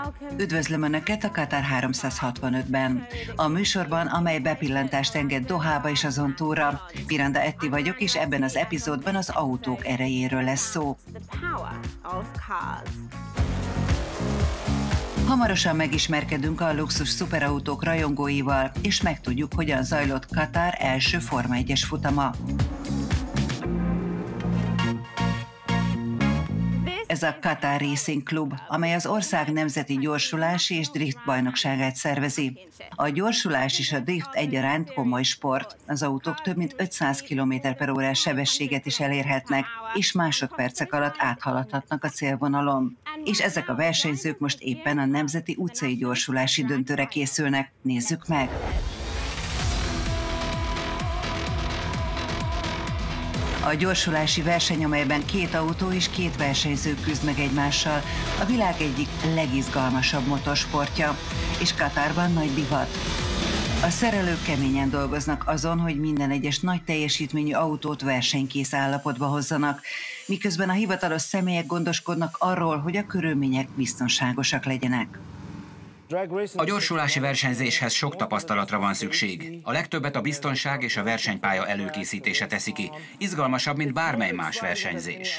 Üdvözlöm Önöket a Katar 365-ben. A műsorban, amely bepillantást enged Dohába és azon túlra. Miranda Etti vagyok, és ebben az epizódban az autók erejéről lesz szó. Hamarosan megismerkedünk a luxus szuperautók rajongóival, és megtudjuk, hogyan zajlott Katar első Forma 1-es futama. Ez a Qatar Racing Club, amely az ország nemzeti gyorsulási és drift bajnokságát szervezi. A gyorsulás és a drift egyaránt komoly sport. Az autók több mint 500 km/órás sebességet is elérhetnek, és másodpercek alatt áthaladhatnak a célvonalon. És ezek a versenyzők most éppen a nemzeti utcai gyorsulási döntőre készülnek. Nézzük meg! A gyorsulási verseny, amelyben két autó és két versenyző küzd meg egymással, a világ egyik legizgalmasabb motorsportja, és Katarban nagy divat. A szerelők keményen dolgoznak azon, hogy minden egyes nagy teljesítményű autót versenykész állapotba hozzanak, miközben a hivatalos személyek gondoskodnak arról, hogy a körülmények biztonságosak legyenek. A gyorsulási versenyzéshez sok tapasztalatra van szükség. A legtöbbet a biztonság és a versenypálya előkészítése teszi ki. Izgalmasabb, mint bármely más versenyzés.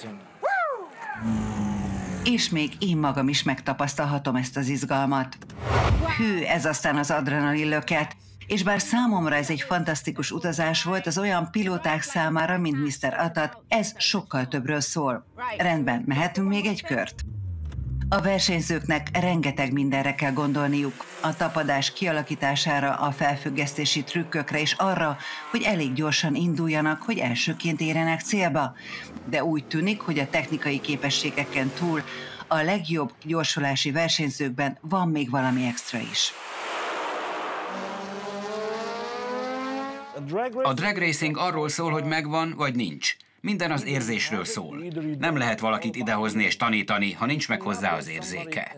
És még én magam is megtapasztalhatom ezt az izgalmat. Hű, ez aztán az adrenalin löket. És bár számomra ez egy fantasztikus utazás volt, az olyan pilóták számára, mint Mr. Atat, ez sokkal többről szól. Rendben, mehetünk még egy kört? A versenyzőknek rengeteg mindenre kell gondolniuk. A tapadás kialakítására, a felfüggesztési trükkökre és arra, hogy elég gyorsan induljanak, hogy elsőként érjenek célba. De úgy tűnik, hogy a technikai képességeken túl a legjobb gyorsulási versenyzőkben van még valami extra is. A drag racing arról szól, hogy megvan vagy nincs. Minden az érzésről szól. Nem lehet valakit idehozni és tanítani, ha nincs meg hozzá az érzéke.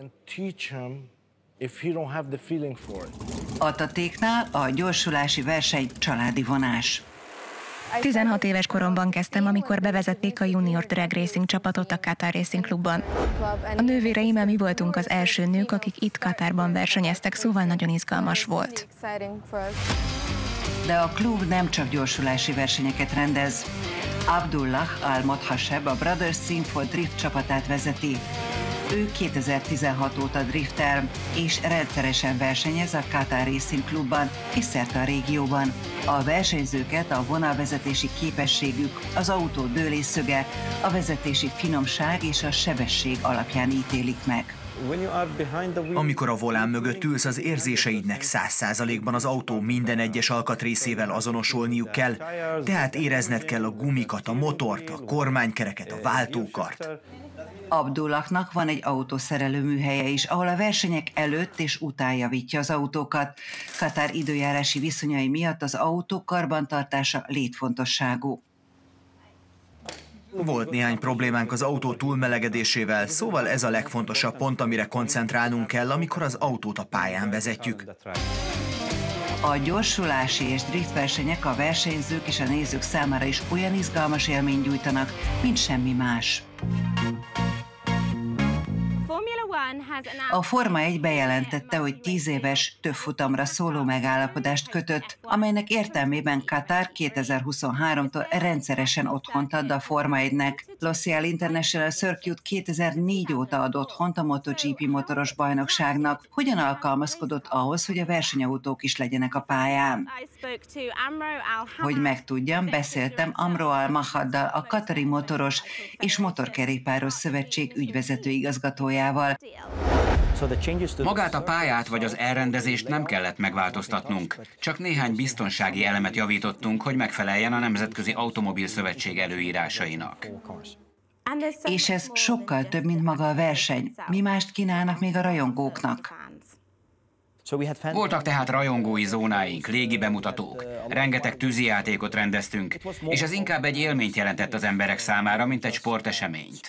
Atatéknál a gyorsulási verseny családi vonás. 16 éves koromban kezdtem, amikor bevezették a Junior Drag Racing csapatot a Qatar Racing Clubban. A nővéreimmel mi voltunk az első nők, akik itt Katarban versenyeztek, szóval nagyon izgalmas volt. De a klub nem csak gyorsulási versenyeket rendez. Abdullah Al-Mothasheb a Brothers Team for Drift csapatát vezeti. Ő 2016 óta driftel, és rendszeresen versenyez a Qatar Racing Clubban és szerte a régióban. A versenyzőket a vonalvezetési képességük, az autó dőlésszöge, a vezetési finomság és a sebesség alapján ítélik meg. Amikor a volán mögött ülsz, az érzéseidnek 100%-ban az autó minden egyes alkatrészével azonosulniuk kell, tehát érezned kell a gumikat, a motort, a kormánykereket, a váltókart. Abdullahnak van egy autószerelő műhelye is, ahol a versenyek előtt és után javítja az autókat. Katar időjárási viszonyai miatt az autók karbantartása létfontosságú. Volt néhány problémánk az autó túlmelegedésével, szóval ez a legfontosabb pont, amire koncentrálnunk kell, amikor az autót a pályán vezetjük. A gyorsulási és driftversenyek a versenyzők és a nézők számára is olyan izgalmas élményt gyújtanak, mint semmi más. A Forma 1 bejelentette, hogy 10 éves több futamra szóló megállapodást kötött, amelynek értelmében Katar 2023-tól rendszeresen otthont ad a Forma 1-nek. Losail International Circuit 2004 óta ad otthont a MotoGP motoros bajnokságnak. Hogyan alkalmazkodott ahhoz, hogy a versenyautók is legyenek a pályán? Hogy megtudjam, beszéltem Amro Al-Mahaddal, a Katari Motoros és Motorkerékpáros Szövetség ügyvezető igazgatójával. Magát a pályát vagy az elrendezést nem kellett megváltoztatnunk. Csak néhány biztonsági elemet javítottunk, hogy megfeleljen a Nemzetközi Automobil Szövetség előírásainak. És ez sokkal több, mint maga a verseny. Mi mást kínálnak még a rajongóknak? Voltak tehát rajongói zónáink, légi bemutatók, rengeteg tűzijátékot rendeztünk, és ez inkább egy élményt jelentett az emberek számára, mint egy sporteseményt.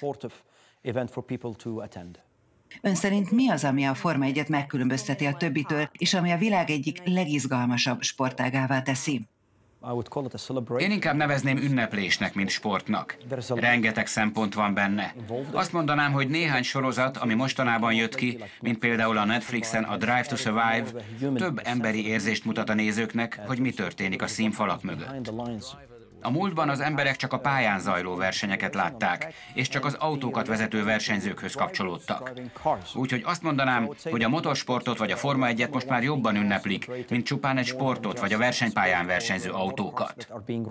Ön szerint mi az, ami a Forma 1-et megkülönbözteti a többitől, és ami a világ egyik legizgalmasabb sportágává teszi? Én inkább nevezném ünneplésnek, mint sportnak. Rengeteg szempont van benne. Azt mondanám, hogy néhány sorozat, ami mostanában jött ki, mint például a Netflixen a Drive to Survive, több emberi érzést mutat a nézőknek, hogy mi történik a színfalak mögött. A múltban az emberek csak a pályán zajló versenyeket látták, és csak az autókat vezető versenyzőkhöz kapcsolódtak. Úgyhogy azt mondanám, hogy a motorsportot vagy a Forma 1-et most már jobban ünneplik, mint csupán egy sportot vagy a versenypályán versenyző autókat.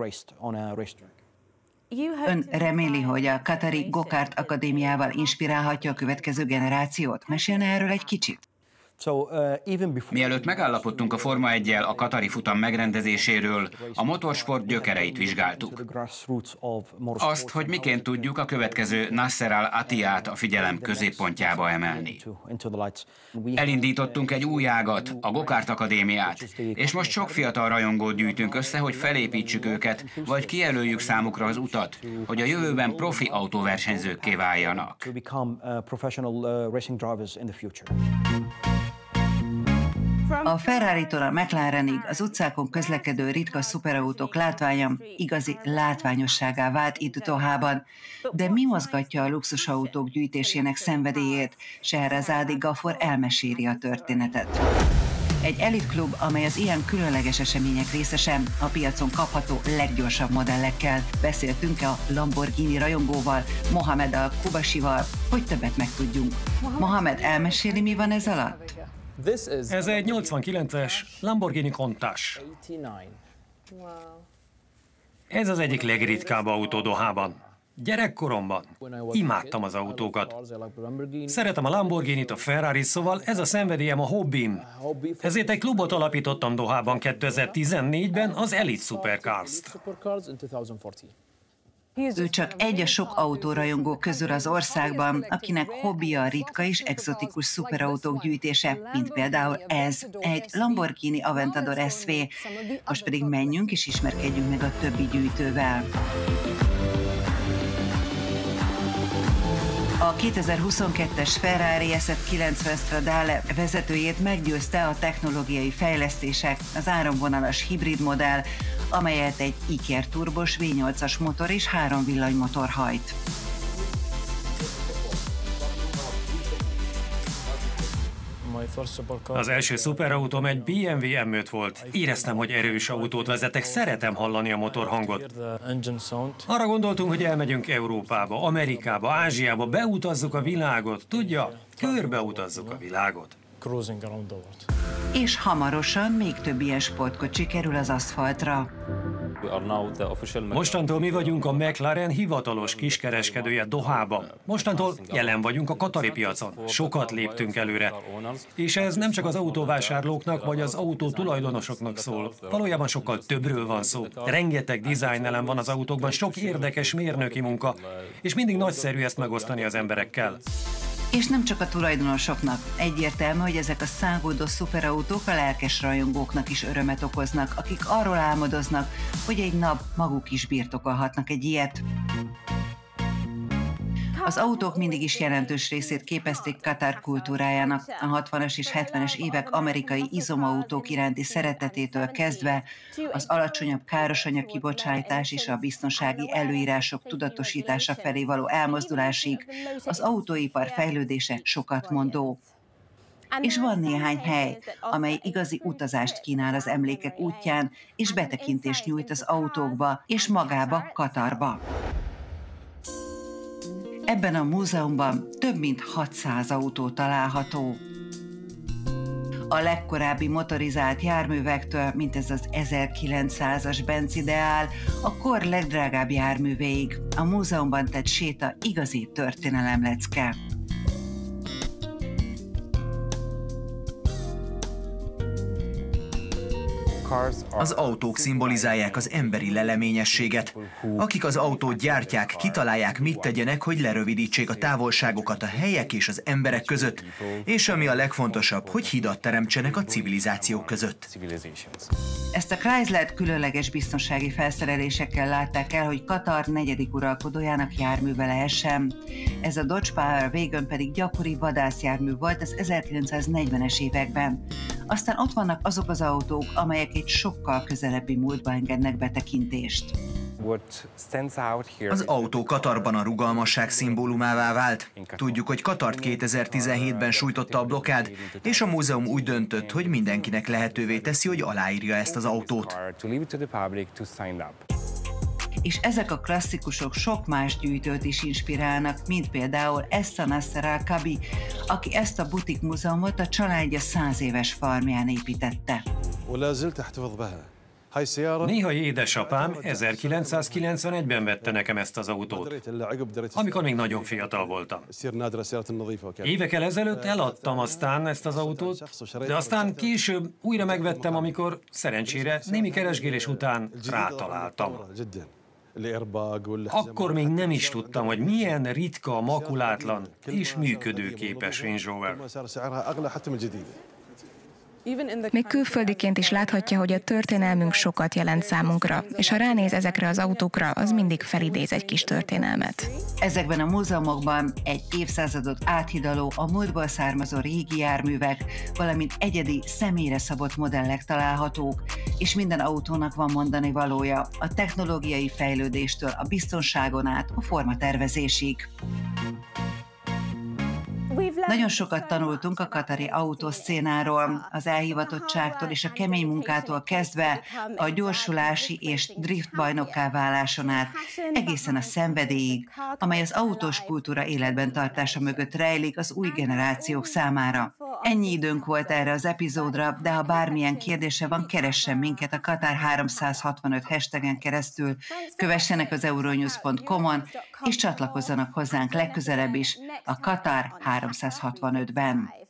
Ön reméli, hogy a Katari Go-Kart Akadémiával inspirálhatja a következő generációt? Mesélne erről egy kicsit? Mielőtt megállapodtunk a Forma 1-jel a katari futam megrendezéséről, a motorsport gyökereit vizsgáltuk. Azt, hogy miként tudjuk a következő Nasser Al-Attiyát a figyelem középpontjába emelni. Elindítottunk egy új ágat, a Go-Kart Akadémiát, és most sok fiatal rajongót gyűjtünk össze, hogy felépítsük őket, vagy kijelöljük számukra az utat, hogy a jövőben profi autóversenyzőkké váljanak. A Ferraritól a McLarenig az utcákon közlekedő ritka szuperautók látványa igazi látványosságá vált itt Dohában. De mi mozgatja a luxusautók gyűjtésének szenvedélyét? Shahrazadi Ghafor elmeséli a történetet. Egy elitklub, amely az ilyen különleges események részese, a piacon kapható leggyorsabb modellekkel. Beszéltünk a Lamborghini rajongóval, Mohamed Al-Kubashival, hogy többet megtudjunk. Mohamed elmeséli, mi van ez alatt? Ez egy 89-es Lamborghini Countach. Ez az egyik legritkább autó Dohában. Gyerekkoromban imádtam az autókat. Szeretem a Lamborghinit, a Ferrari, szóval ez a szenvedélyem, a hobbim. Ezért egy klubot alapítottam Dohában 2014-ben, az Elite Supercars-t. Ő csak egy a sok autórajongó közül az országban, akinek hobbija a ritka és egzotikus szuperautók gyűjtése, mint például ez, egy Lamborghini Aventador SV. Most pedig menjünk és ismerkedjünk meg a többi gyűjtővel. A 2022-es Ferrari SF90 Stradale vezetőjét meggyőzte a technológiai fejlesztések, az áramvonalas hibrid modell, amelyet egy Iker turbos V8-as motor és 3 villanymotor hajt. Az első szuperautóm egy BMW M5 volt. Éreztem, hogy erős autót vezetek, szeretem hallani a motorhangot. Arra gondoltunk, hogy elmegyünk Európába, Amerikába, Ázsiába, beutazzuk a világot, tudja? Körbeutazzuk a világot. És hamarosan még több ilyen sportkocsi kerül az aszfaltra. Mostantól mi vagyunk a McLaren hivatalos kiskereskedője Dohában. Mostantól jelen vagyunk a katari piacon. Sokat léptünk előre. És ez nem csak az autóvásárlóknak vagy az autó tulajdonosoknak szól. Valójában sokkal többről van szó. Rengeteg dizájnelem van az autókban, sok érdekes mérnöki munka, és mindig nagyszerű ezt megosztani az emberekkel. És nem csak a tulajdonosoknak. Egyértelmű, hogy ezek a száguldó szuperautók a lelkes rajongóknak is örömet okoznak, akik arról álmodoznak, hogy egy nap maguk is birtokolhatnak egy ilyet. Az autók mindig is jelentős részét képezték Katar kultúrájának. A 60-as és 70-es évek amerikai izomautók iránti szeretetétől kezdve az alacsonyabb károsanyag kibocsátás és a biztonsági előírások tudatosítása felé való elmozdulásig az autóipar fejlődése sokat mondó. És van néhány hely, amely igazi utazást kínál az emlékek útján, és betekintést nyújt az autókba és magába, Katarba. Ebben a múzeumban több mint 600 autó található. A legkorábbi motorizált járművektől, mint ez az 1900-as Benz Ideál, a kor legdrágább járművéig. A múzeumban tett séta igazi történelemlecke. Az autók szimbolizálják az emberi leleményességet. Akik az autót gyártják, kitalálják, mit tegyenek, hogy lerövidítsék a távolságokat a helyek és az emberek között, és ami a legfontosabb, hogy hidat teremtsenek a civilizációk között. Ezt a Chrysler különleges biztonsági felszerelésekkel látták el, hogy Katar negyedik uralkodójának járműve lehessen. Ez a Dodge Power Wagon pedig gyakori vadászjármű volt az 1940-es években. Aztán ott vannak azok az autók, amelyek egy sokkal közelebbi múltba engednek betekintést. Az autó Katarban a rugalmasság szimbólumává vált. Tudjuk, hogy Katart 2017-ben sújtotta a blokkád, és a múzeum úgy döntött, hogy mindenkinek lehetővé teszi, hogy aláírja ezt az autót. És ezek a klasszikusok sok más gyűjtőt is inspirálnak, mint például Essa Nasser Al-Kabi, aki ezt a butik múzeumot a családja 100 éves farmján építette. Néhai édesapám 1991-ben vette nekem ezt az autót, amikor még nagyon fiatal voltam. Évekkel ezelőtt eladtam aztán ezt az autót, de aztán később újra megvettem, amikor szerencsére némi keresgélés után rátaláltam. Akkor még nem is tudtam, hogy milyen ritka, makulátlan és működőképes Range Rover. Még külföldiként is láthatja, hogy a történelmünk sokat jelent számunkra, és ha ránéz ezekre az autókra, az mindig felidéz egy kis történelmet. Ezekben a múzeumokban egy évszázadot áthidaló, a múltból származó régi járművek, valamint egyedi, személyre szabott modellek találhatók, és minden autónak van mondani valója, a technológiai fejlődéstől a biztonságon át a formatervezésig. Nagyon sokat tanultunk a katari autószcénáról, az elhivatottságtól és a kemény munkától kezdve a gyorsulási és drift bajnokká váláson át, egészen a szenvedélyig, amely az autós kultúra életben tartása mögött rejlik az új generációk számára. Ennyi időnk volt erre az epizódra, de ha bármilyen kérdése van, keressen minket a Katar 365 hashtagen keresztül, kövessenek az euronews.com-on, és csatlakozzanak hozzánk legközelebb is a Katar 365-ben.